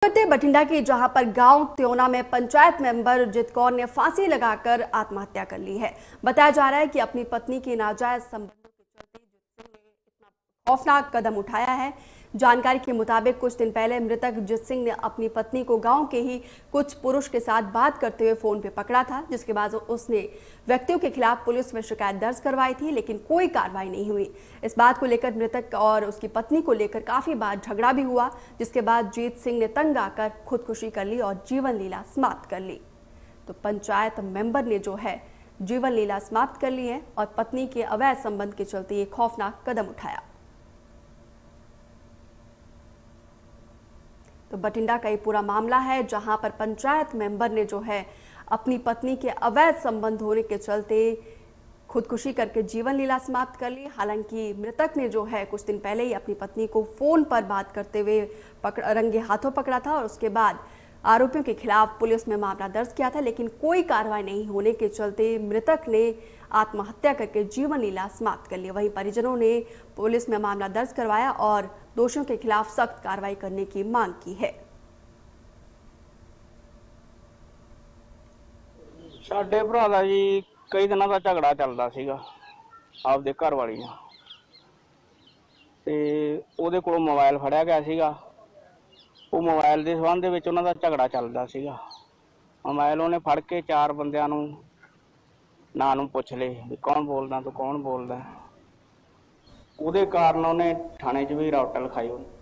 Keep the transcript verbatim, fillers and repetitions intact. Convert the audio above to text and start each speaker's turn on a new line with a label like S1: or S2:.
S1: करते बठिंडा की, जहां पर गांव त्योना में पंचायत मेंबर जित कौर ने फांसी लगाकर आत्महत्या कर ली है। बताया जा रहा है कि अपनी पत्नी की नाजायज संबंधों के चलते जित सिंह ने इतना खौफनाक कदम उठाया है। जानकारी के मुताबिक कुछ दिन पहले मृतक जित सिंह ने अपनी पत्नी को गांव के ही कुछ पुरुष के साथ बात करते हुए फोन पे पकड़ा था, जिसके बाद उसने व्यक्तियों के खिलाफ पुलिस में शिकायत दर्ज करवाई थी, लेकिन कोई कार्रवाई नहीं हुई। इस बात को लेकर मृतक और उसकी पत्नी को लेकर काफी बार झगड़ा भी हुआ, जिसके बाद जीत सिंह ने तंग आकर खुदकुशी कर ली और जीवन लीला समाप्त कर ली। तो पंचायत मेंबर ने जो है जीवन लीला समाप्त कर ली है और पत्नी के अवैध संबंध के चलते ये खौफनाक कदम उठाया। तो बठिंडा का ये पूरा मामला है, जहां पर पंचायत मेंबर ने जो है अपनी पत्नी के अवैध संबंध होने के चलते खुदकुशी करके जीवन लीला समाप्त कर ली। हालांकि मृतक ने जो है कुछ दिन पहले ही अपनी पत्नी को फोन पर बात करते हुए पकड़ रंगे हाथों पकड़ा था और उसके बाद आरोपियों के खिलाफ पुलिस में मामला दर्ज किया था, लेकिन कोई कार्रवाई नहीं होने के चलते मृतक ने आत्महत्या करके जीवन लीला समाप्त कर ली। वहीं परिजनों ने पुलिस में मामला दर्ज करवाया और दोषियों के खिलाफ सख्त कार्रवाई करने की मांग की है।
S2: साडे भरा दा जी कई दिनों का झगड़ा चलता सीगा आपदे घर वाली नाल ते ओहदे कोलों मोबाइल फड़िया गया सीगा। वो मोबाइल के संबंध में उन्होंने झगड़ा चलता सीगा। मोबाइल उन्हें फड़ के चार बंदियां नूं ना नूं पुछ ले भी कौन बोलदा तू कौन बोलदा। उहदे कारण उन्हें थाने च भी रौट लिखाई।